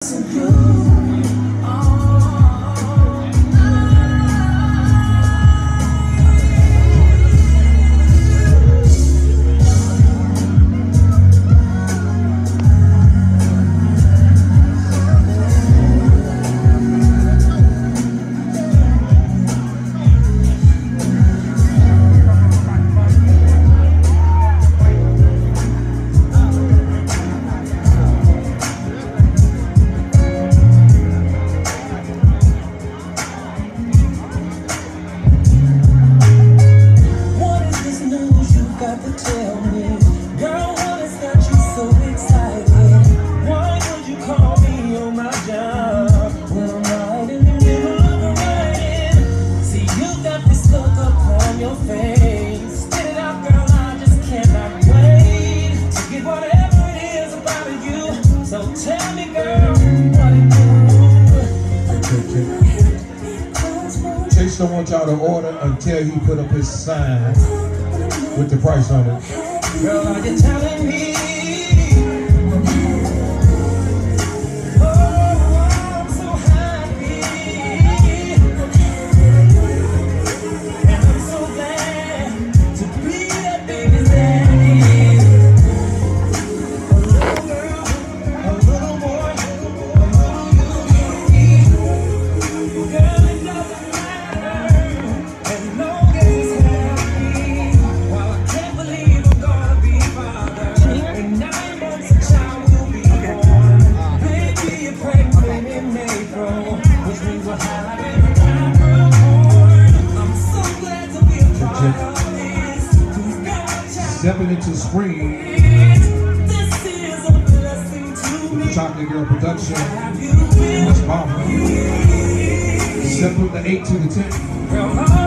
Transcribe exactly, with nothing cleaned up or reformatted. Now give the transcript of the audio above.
Chase don't want y'all to order until he put up his sign with the price on it. Girl, are you telling me? Oh, I'm so happy. And I'm so glad to be that baby's daddy. A little girl, a little boy, a little you. Girl, it doesn't matter as long as it's happy. Well, I can't believe I'm gonna be father. In nine months a child will be born. Baby, you're pregnant in April, which means we'll have a newborn. I'm so glad to be a part of this. Who's got a child? Stepping into spring This is a blessing to with me. the Chocolate Girl production. Have you been That's Mama. Step from the eight to the ten. Girl,